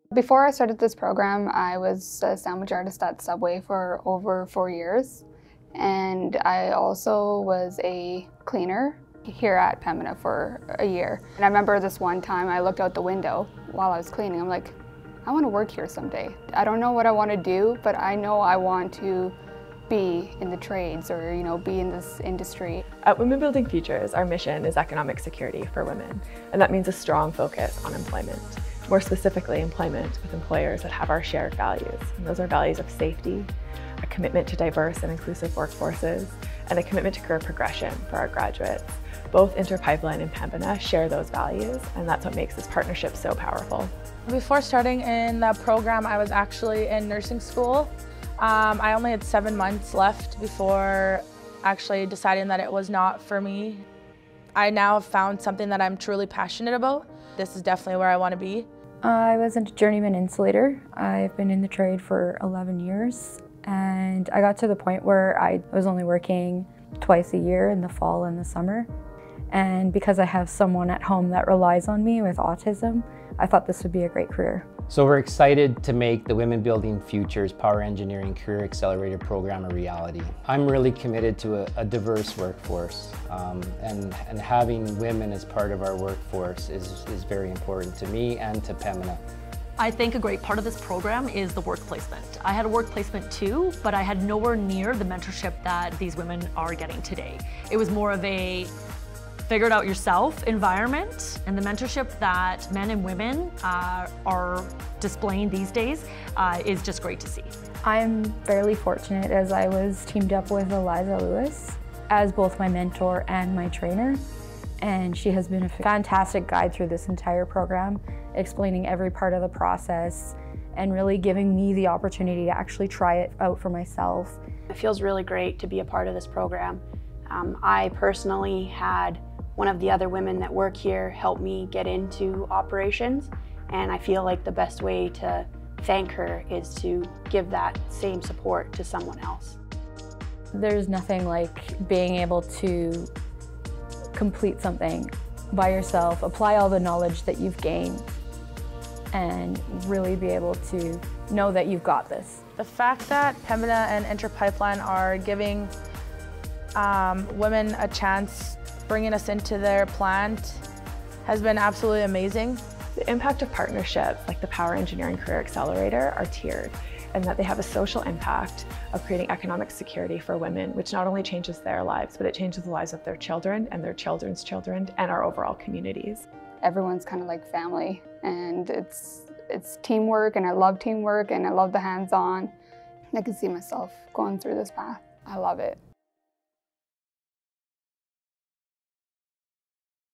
Before I started this program, I was a sandwich artist at Subway for over 4 years. And I also was a cleaner here at Pembina for a year. And I remember this one time I looked out the window while I was cleaning. I'm like, I want to work here someday. I don't know what I want to do, but I know I want to be in the trades or, be in this industry. At Women Building Futures, our mission is economic security for women. And that means a strong focus on employment. More specifically, employment with employers that have our shared values. And those are values of safety, a commitment to diverse and inclusive workforces, and a commitment to career progression for our graduates. Both Interpipeline and Pembina share those values, and that's what makes this partnership so powerful. Before starting in the program, I was actually in nursing school. I only had 7 months left before actually deciding that it was not for me. I now have found something that I'm truly passionate about. This is definitely where I want to be. I was a journeyman insulator. I've been in the trade for 11 years, and I got to the point where I was only working twice a year in the fall and the summer. And because I have someone at home that relies on me with autism, I thought this would be a great career. So we're excited to make the Women Building Futures Power Engineering Career Accelerator program a reality. I'm really committed to a diverse workforce, and having women as part of our workforce is very important to me and to Pembina. I think a great part of this program is the work placement. I had a work placement too, but I had nowhere near the mentorship that these women are getting today. It was more of a figure it out yourself environment, and the mentorship that men and women are displaying these days is just great to see. I'm fairly fortunate as I was teamed up with Eliza Lewis as both my mentor and my trainer. And she has been a fantastic guide through this entire program, explaining every part of the process and really giving me the opportunity to actually try it out for myself. It feels really great to be a part of this program. I personally had one of the other women that work here help me get into operations, and I feel like the best way to thank her is to give that same support to someone else. There's nothing like being able to complete something by yourself, apply all the knowledge that you've gained, and really be able to know that you've got this. The fact that Pembina and Interpipeline are giving women a chance, bringing us into their plant, has been absolutely amazing. The impact of partnerships like the Power Engineering Career Accelerator are tiered, and that they have a social impact of creating economic security for women, which not only changes their lives, but it changes the lives of their children and their children's children and our overall communities. Everyone's kind of like family, and it's teamwork, and I love teamwork, and I love the hands-on. I can see myself going through this path. I love it.